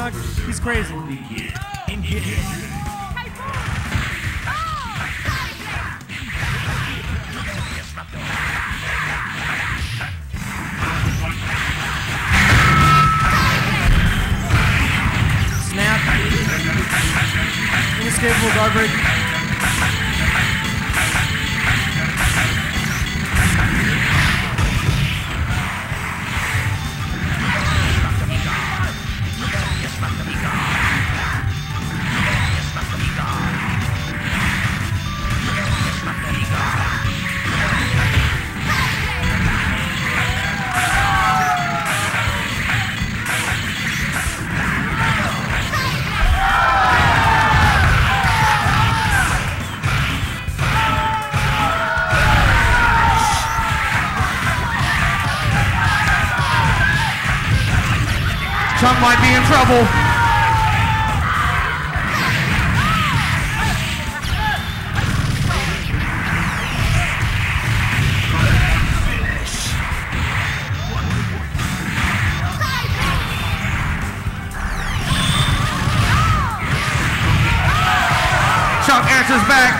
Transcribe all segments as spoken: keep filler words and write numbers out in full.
Chunk, he's crazy. Snap. Inescapable guard break. Chunk might be in trouble. Chunk answers back.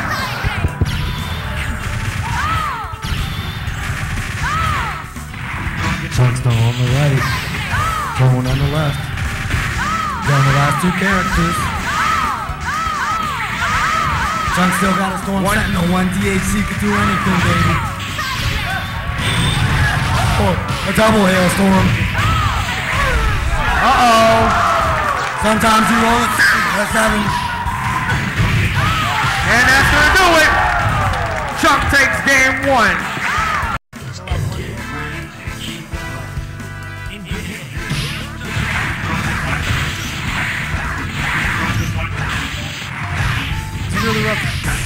Chunksta on the right. Toan on the left. Down the last two characters. Chunk still got a Storm One. Sentinel. One D H C could do anything, baby. Oh, a double hailstorm. Uh-oh. Sometimes you roll it. That's seven. And that's gonna do it. Chunk takes game one. Really rough.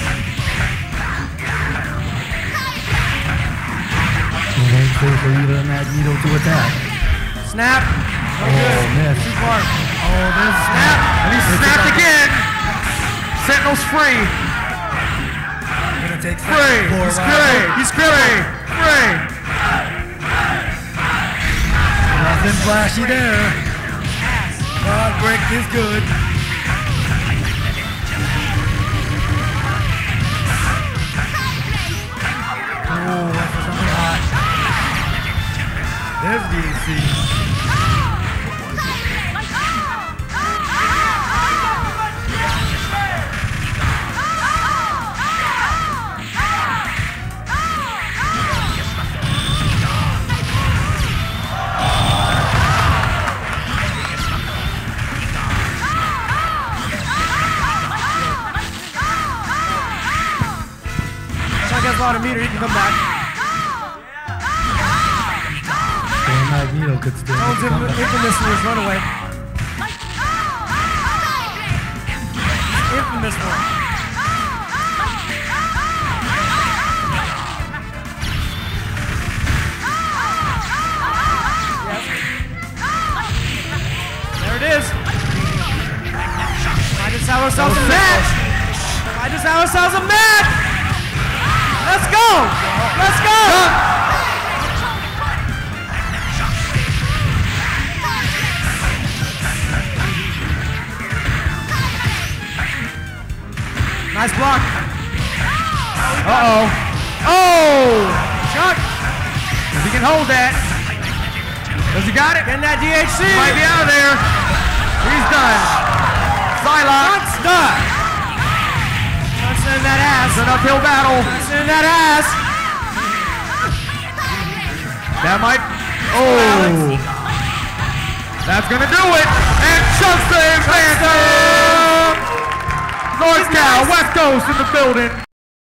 Wait for you to Magneto to attack. Snap. Oh, good. miss. Too far. Oh, there's a snap. And he snapped again. Sentinel's free. Gonna take Free. He's free. He's free. Free. Nothing flashy there. God break is good. Oh, that's for something hot. There's D H C. Chunk has a lot of meter, he can come back. Damn, Magneto could still make Toan's a comeback. infamous for his runaway. Infamous one. There it is. Might just have ourselves a match. Might just have ourselves a match. Let's go. Let's go. Nice block. Uh-oh. Oh! Chunk. If he can hold that. Does he got it? Getting that D H C. He might be out of there. He's done. Psylocke. Chunk's done. Chunk's in that ass. It's an uphill battle. Chunk's in that ass. That might. Oh. That's gonna do it. And Chunksta advances. North Cal, West Coast in the building.